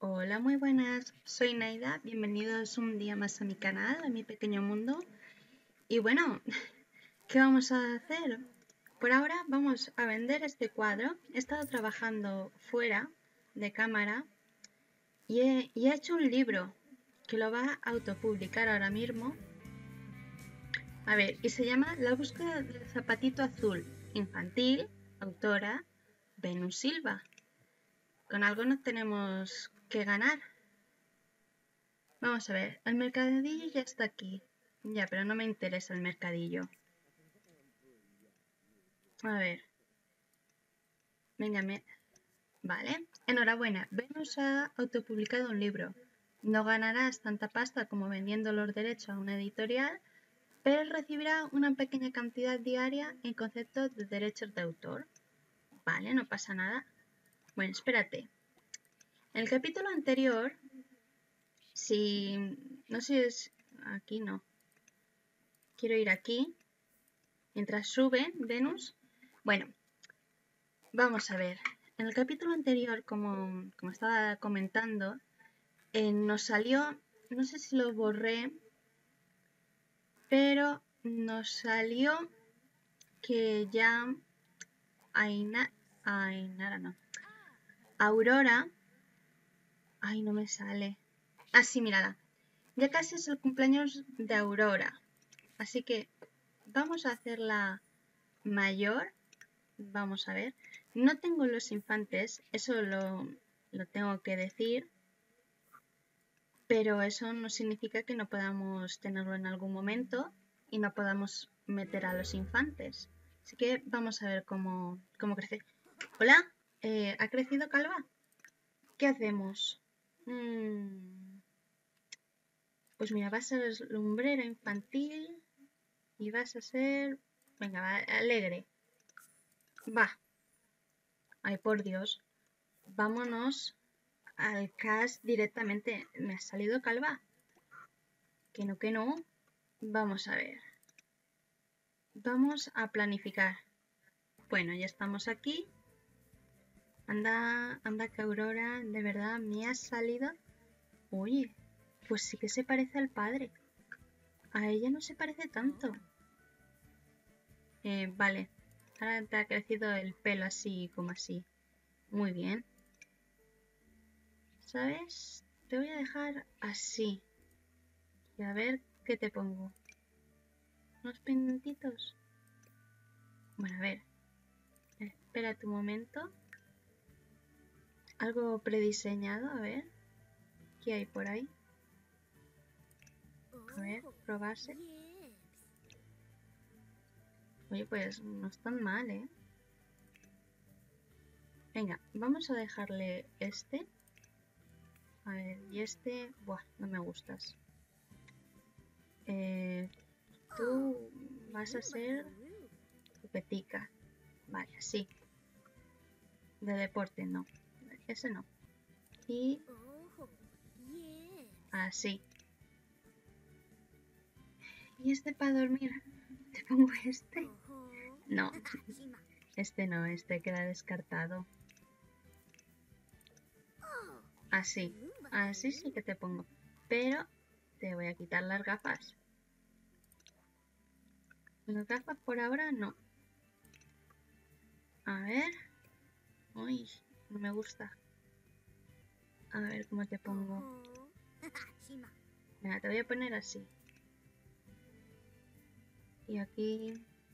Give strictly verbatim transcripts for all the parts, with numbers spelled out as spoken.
Hola, muy buenas. Soy Naida. Bienvenidos un día más a mi canal, a mi pequeño mundo. Y bueno, ¿qué vamos a hacer? Por ahora vamos a vender este cuadro. He estado trabajando fuera de cámara y he, y he hecho un libro que lo va a autopublicar ahora mismo. A ver, y se llama La búsqueda del zapatito azul, infantil, autora Venus Silva. Con algo nos tenemos que ganar. Vamos a ver, el mercadillo ya está aquí. Ya, pero no me interesa el mercadillo. A ver. Venga, me... Vale. Enhorabuena, Venus ha autopublicado un libro. No ganarás tanta pasta como vendiendo los derechos a una editorial, pero recibirá una pequeña cantidad diaria en concepto de derechos de autor. Vale, no pasa nada. Bueno, espérate. En el capítulo anterior, si... No sé si es... Aquí no. Quiero ir aquí. Mientras sube Venus. Bueno, vamos a ver. En el capítulo anterior, como, como estaba comentando, eh, nos salió, no sé si lo borré, pero nos salió que ya Aina, Ainara no, Aurora, ay no me sale, así ah, mírala, ya casi es el cumpleaños de Aurora, así que vamos a hacerla mayor, vamos a ver, no tengo los infantes, eso lo, lo tengo que decir. Pero eso no significa que no podamos tenerlo en algún momento y no podamos meter a los infantes. Así que vamos a ver cómo, cómo crece. Hola, eh, ¿ha crecido Calva? ¿Qué hacemos? Hmm, pues mira, vas a ser lumbrera infantil y vas a ser... Venga, va, alegre. Va. Ay, por Dios. Vámonos al cast directamente. ¿Me ha salido Calva? Que no, que no. Vamos a ver. Vamos a planificar. Bueno, ya estamos aquí. Anda, anda que Aurora, de verdad, me ha salido. Oye, pues sí que se parece al padre. A ella no se parece tanto. Eh, vale. Ahora te ha crecido el pelo así, como así. Muy bien. ¿Sabes? Te voy a dejar así. Y a ver qué te pongo. Unos pendientitos. Bueno, a ver. Espérate un momento. Algo prediseñado, a ver. ¿Qué hay por ahí? A ver, probarse. Oye, pues no es tan mal, ¿eh? Venga, vamos a dejarle este. A ver, y este... Buah, no me gustas. Eh, tú vas a ser Petica. Vale, así. De deporte, no. Ese no. Y... así. ¿Y este para dormir? ¿Te pongo este? No. Este no, este queda descartado. Así. Así sí que te pongo. Pero te voy a quitar las gafas. Las gafas por ahora no. A ver. Uy, no me gusta. A ver cómo te pongo. Mira, te voy a poner así. Y aquí...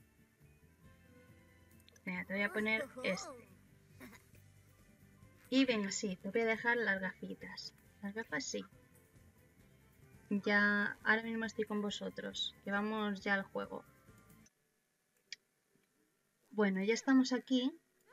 Mira, te voy a poner este. Y venga, sí, te voy a dejar las gafitas. Las gafas sí. Ya, ahora mismo estoy con vosotros. Que vamos ya al juego. Bueno, ya estamos aquí.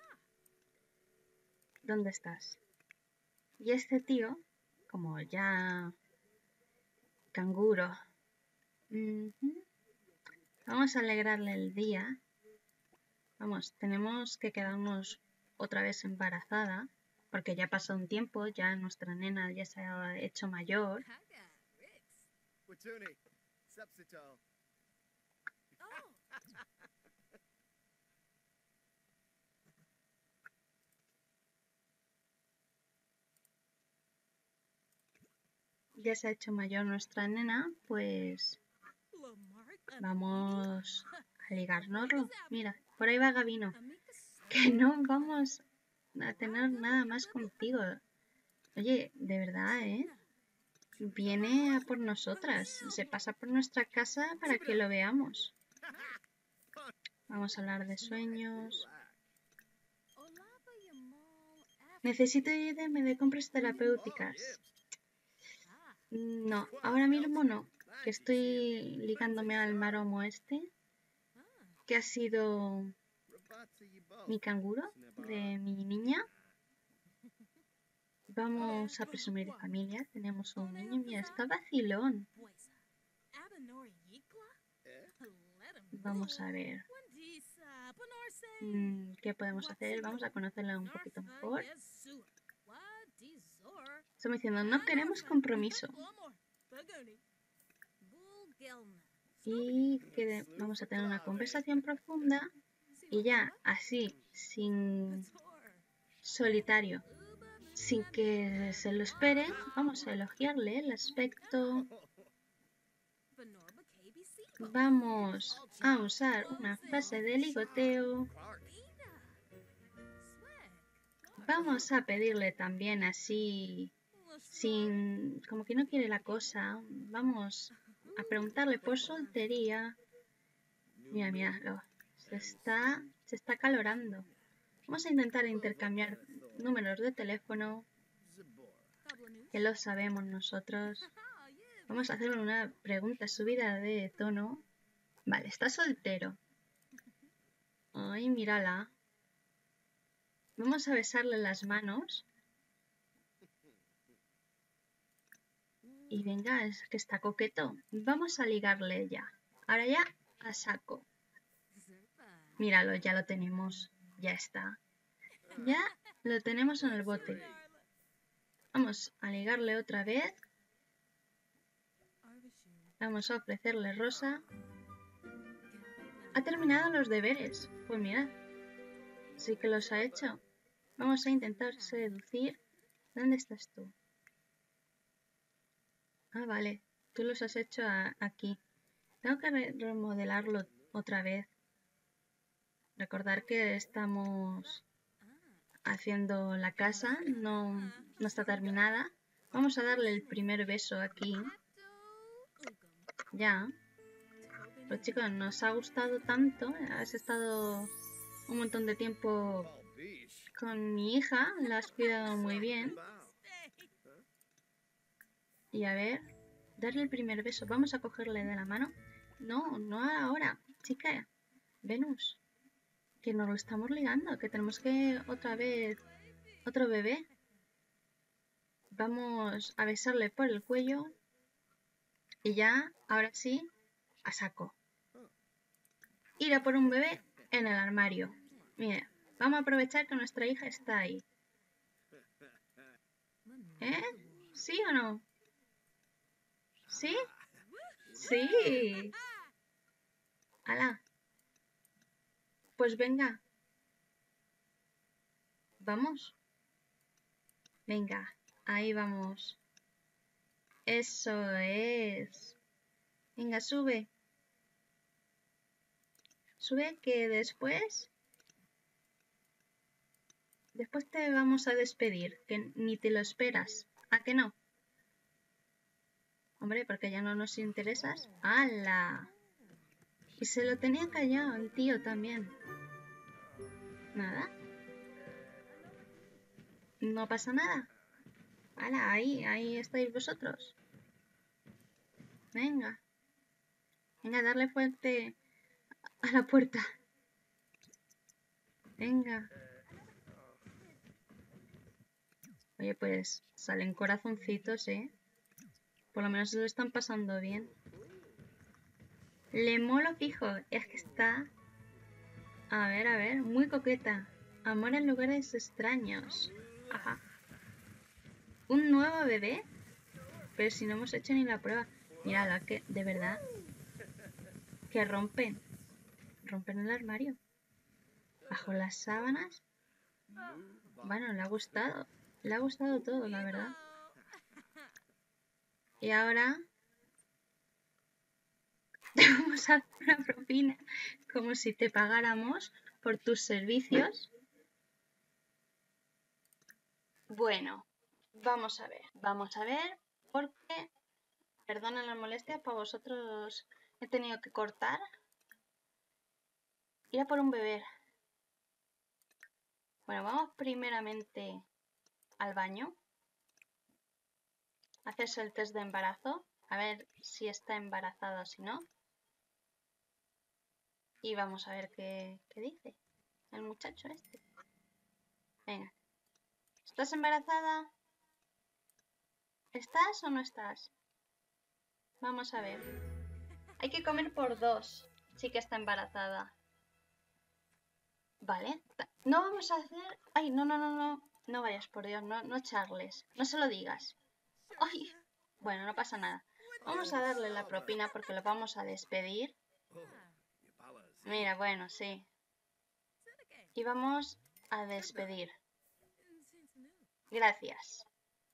¿Dónde estás? Y este tío, como ya... Canguro. Uh-huh. Vamos a alegrarle el día. Vamos, tenemos que quedarnos otra vez embarazada, porque ya pasó un tiempo, ya nuestra nena ya se ha hecho mayor. ya se ha hecho mayor nuestra nena, pues vamos a ligárnoslo. Mira, por ahí va Gabino. Que no vamos a tener nada más contigo. Oye, de verdad, ¿eh? Viene a por nosotras. Se pasa por nuestra casa para que lo veamos. Vamos a hablar de sueños. Necesito irme de compras terapéuticas. No, ahora mismo no. Que estoy ligándome al maromo este. Que ha sido mi canguro de mi niña. Vamos a presumir de familia. Tenemos un niño. Mira, está vacilón. Vamos a ver. Mm, ¿Qué podemos hacer? Vamos a conocerla un poquito mejor. Estamos diciendo, no queremos compromiso. Y que vamos a tener una conversación profunda. Y ya, así, sin solitario, sin que se lo esperen, vamos a elogiarle el aspecto. Vamos a usar una frase de ligoteo. Vamos a pedirle también así, sin, como que no quiere la cosa. Vamos a preguntarle por soltería. Mira, mira, lo, se está, se está acalorando. Vamos a intentar intercambiar números de teléfono, que lo sabemos nosotros. Vamos a hacerle una pregunta subida de tono. Vale, está soltero. Ay, mírala. Vamos a besarle las manos. Y venga, es que está coqueto. Vamos a ligarle ya. Ahora ya a saco. Míralo, ya lo tenemos. Ya está. Ya lo tenemos en el bote. Vamos a ligarle otra vez. Vamos a ofrecerle rosa. Ha terminado los deberes. Pues mira, sí que los ha hecho. Vamos a intentar seducir. ¿Dónde estás tú? Ah, vale. Tú los has hecho a, aquí. Tengo que re remodelarlo otra vez. Recordar que estamos haciendo la casa. No, no está terminada. Vamos a darle el primer beso aquí. Ya. Pues chicos, nos ha gustado tanto. Has estado un montón de tiempo con mi hija. La has cuidado muy bien. Y a ver, darle el primer beso. Vamos a cogerle de la mano. No, no ahora, chica. Venus, que nos lo estamos ligando, que tenemos que otra vez, otro bebé. Vamos a besarle por el cuello. Y ya, ahora sí, a saco. Ir a por un bebé en el armario. Mira, vamos a aprovechar que nuestra hija está ahí. ¿Eh? ¿Sí o no? ¿Sí? Sí. ¡Hala! Pues venga. Vamos. Venga, ahí vamos. Eso es. Venga, sube. Sube que después... Después te vamos a despedir, que ni te lo esperas. ¿A que no? Hombre, porque ya no nos interesas. ¡Hala! Y se lo tenía callado el tío también. ¿Nada? No pasa nada. ¡Hala! Ahí, ahí estáis vosotros. Venga. Venga, darle fuerte a la puerta. Venga. Oye, pues salen corazoncitos, ¿eh? Por lo menos se lo están pasando bien. Le molo fijo. Es que está... A ver, a ver. Muy coqueta. Amor en lugares extraños. Ajá. ¿Un nuevo bebé? Pero si no hemos hecho ni la prueba. Mírala, que de verdad. Que rompen. Rompen el armario. Bajo las sábanas. Bueno, le ha gustado. Le ha gustado todo, la verdad. Y ahora te vamos a dar una propina como si te pagáramos por tus servicios. Bueno, vamos a ver, vamos a ver, porque, perdonen las molestias, para vosotros he tenido que cortar. Ir a por un beber. Bueno, vamos primeramente al baño. Hacerse el test de embarazo. A ver si está embarazada o si no. Y vamos a ver qué, qué dice el muchacho este. Venga. ¿Estás embarazada? ¿Estás o no estás? Vamos a ver. Hay que comer por dos. Sí que está embarazada. Vale. No vamos a hacer... Ay, no, no, no, no. No vayas, por Dios. No, no charles. No se lo digas. Ay. Bueno, no pasa nada. Vamos a darle la propina porque lo vamos a despedir. Mira, bueno, sí. Y vamos a despedir. Gracias.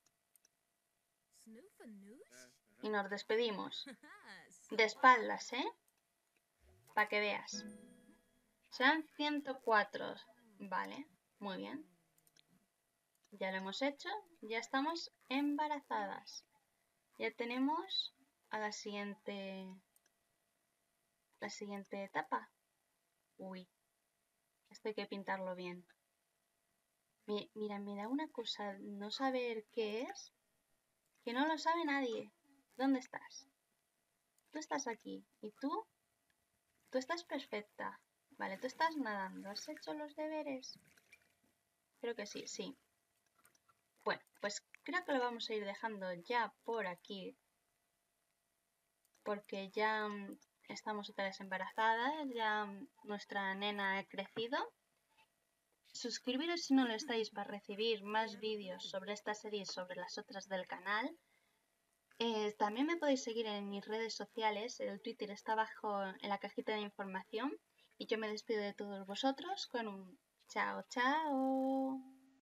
Y nos despedimos. De espaldas, ¿eh? Para que veas. Serán ciento cuatro. Vale, muy bien. Ya lo hemos hecho. Ya estamos embarazadas. Ya tenemos a la siguiente... La siguiente etapa. Uy. Esto hay que pintarlo bien. Mira, me da una cosa no saber qué es, que no lo sabe nadie. ¿Dónde estás? Tú estás aquí. ¿Y tú? Tú estás perfecta. Vale, tú estás nadando. ¿Has hecho los deberes? Creo que sí, sí. Bueno, pues creo que lo vamos a ir dejando ya por aquí. Porque ya estamos otra vez embarazadas, ya nuestra nena ha crecido. Suscribiros si no lo estáis para recibir más vídeos sobre esta serie y sobre las otras del canal. Eh, también me podéis seguir en mis redes sociales, el Twitter está abajo en la cajita de información y yo me despido de todos vosotros con un chao chao.